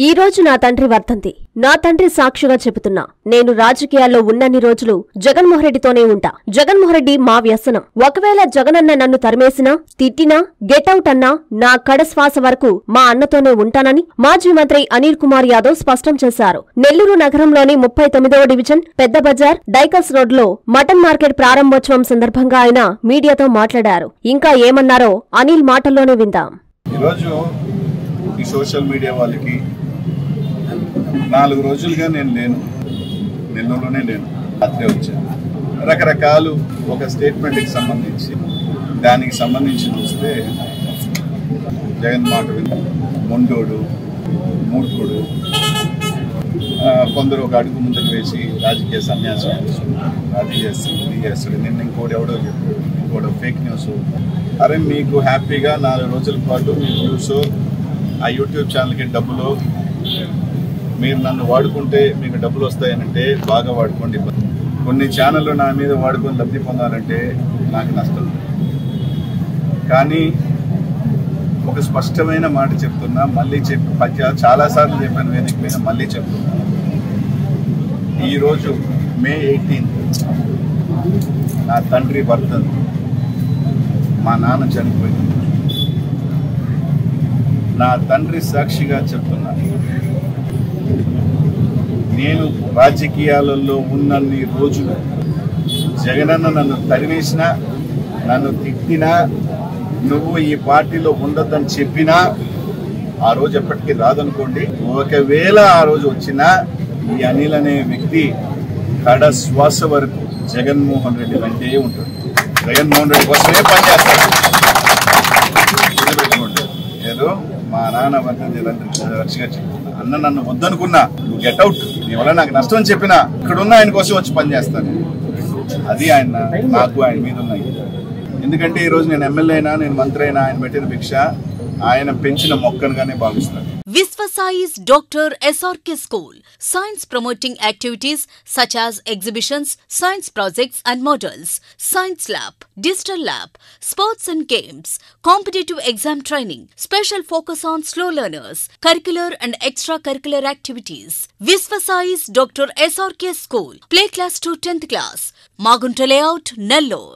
ఈ రోజు నా తండ్రి వర్ధంతి. నా తండ్రి సాక్షిగా చెబుతున్నా, నేను రాజకీయాల్లో ఉన్నన్ని రోజులు జగన్మోహన్ రెడ్డితోనే ఉంటా. జగన్మోహన్ రెడ్డి మా వ్యసనం. ఒకవేళ జగనన్న నన్ను తరిమేసినా, తిట్టినా, గెటౌట్ అన్నా నా కడశ్వాస వరకు మా అన్నతోనే ఉంటానని మాజీ మంత్రి అనిల్ కుమార్ యాదవ్ స్పష్టం చేశారు. నెల్లూరు నగరంలోని 39వ డివిజన్ పెద్ద బజార్ డైకల్స్ రోడ్లో మటన్ మార్కెట్ ప్రారంభోత్సవం సందర్భంగా ఆయన మీడియాతో మాట్లాడారు. ఇంకా ఏమన్నారో అనిల్ మాటల్లోనే విందాం. ఈ సోషల్ మీడియా వాళ్ళకి 4 రోజులుగా నేను లేను, నెల్లూరులోనే లేను, రాత్రే వచ్చాను. రకరకాలు ఒక స్టేట్మెంట్కి సంబంధించి దానికి సంబంధించి చూస్తే జగన్ మాట మొండోడు, మూర్ఖుడు, కొందరు ఒక అడుగు ముందుకు వేసి రాజకీయ సన్యాసం అది చేస్తాడు. నిన్న ఇంకోటి ఎవడో చెప్పాడు, ఇంకోటి ఫేక్ న్యూస్. అరే మీకు హ్యాపీగా 4 రోజుల పాటు మీ వ్యూస్ ఆ యూట్యూబ్ ఛానల్కి డబ్బులు, మీరు నన్ను వాడుకుంటే మీకు డబ్బులు వస్తాయనంటే బాగా వాడుకోండి. కొన్ని ఛానళ్ళు నా మీద వాడుకొని లబ్ధి పొందాలంటే నాకు నష్టం. కానీ ఒక స్పష్టమైన మాట చెప్తున్నా, మళ్ళీ చాలాసార్లు చెప్పాను వేదిక మీద, మళ్ళీ చెప్తున్నా. ఈరోజు మే 18 నా తండ్రి వర్ధంతి. మా నాన్న చనిపోయింది. నా తండ్రి సాక్షిగా చెప్తున్నా, నేను రాజకీయాలలో ఉన్నన్ని రోజులు జగనన్న నన్ను తరివేసినా, నన్ను తిట్టినా, నువ్వు ఈ పార్టీలో ఉండొద్దని చెప్పినా ఆ రోజు ఎప్పటికీ రాదనుకోండి. ఒకవేళ ఆ రోజు వచ్చినా ఈ అనిల్ అనే వ్యక్తి కడ శ్వాస వరకు జగన్మోహన్ రెడ్డి వెంటే ఉంటాడు. జగన్మోహన్ రెడ్డి కోసమే పనిచేస్తాడు. ఏదో మా నాన్న వర్ధంతి రక్షగా చెప్తున్నా, అన్న నన్ను వద్దనుకున్నా, నువ్వు గెట్అవుట్, నీ వల్ల నాకు నష్టం అని చెప్పినా ఇక్కడున్న ఆయన కోసం వచ్చి పనిచేస్తాను. అది ఆయన నాకు ఆయన మీద ఉన్నాయి. ఎందుకంటే ఈరోజు నేను ఎమ్మెల్యే అయినా, నేను మంత్రి అయినా, ఆయన పెట్టిన భిక్ష ఆయన పెంచిన మొక్కనుగానే భావిస్తాను. Visvasize Dr. SRK School. Science promoting activities such as exhibitions, science projects and models, science lab, digital lab, sports and games, competitive exam training, special focus on slow learners, curricular and extracurricular activities. Visvasize Dr. SRK School. Play class to 10th class. Magunta Layout, Nellore.